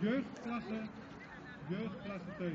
jeugdklasse 2.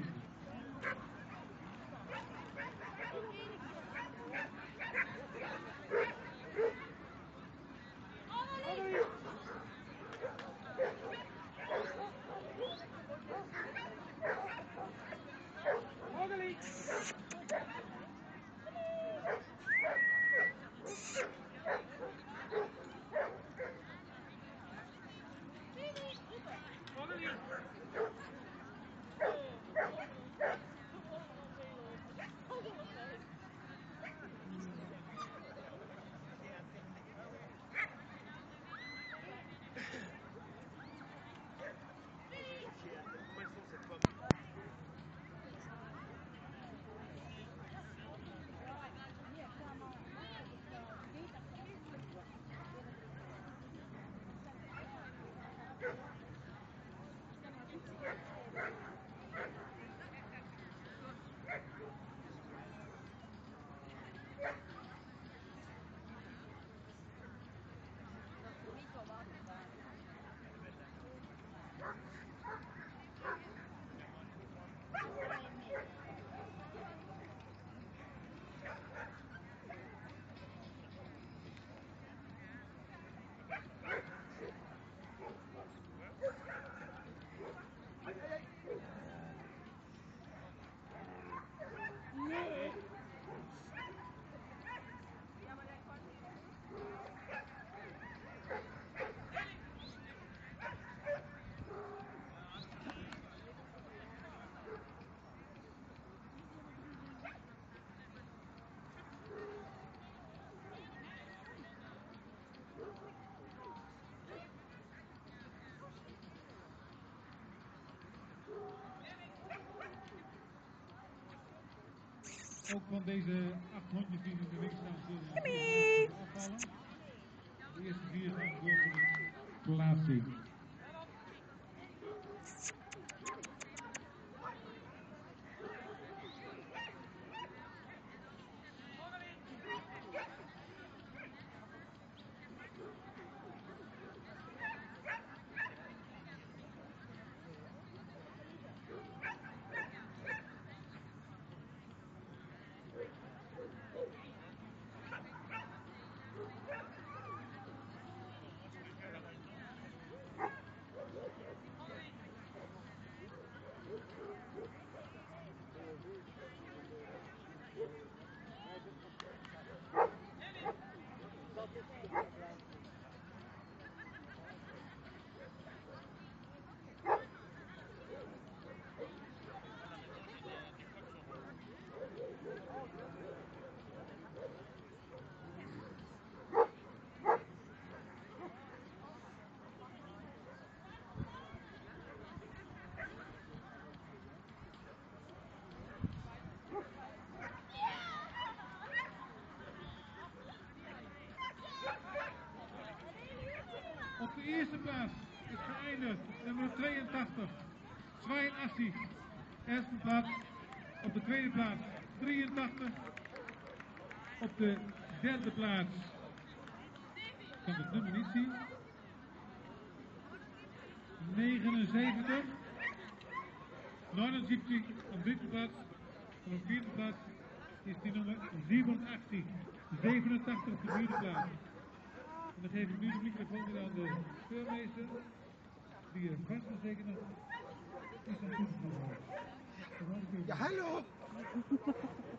Ook van deze 8 hondjes die in de ring staan zullen we afvallen. De eerste 4 gaan door voor de plaatsing. Op de eerste plaats is geëindigd nummer 82, 82, eerste plaats. Op de tweede plaats 83. Op de derde plaats, ik kan het nummer niet zien, 79. 79 op de derde plaats. En op de vierde plaats is die nummer 87. 87 op de vierde plaats. En dan geef ik nu de microfoon weer aan de speurmeester, die er vast en zeker nog iets aan toe te voegen heeft. Ja, hallo!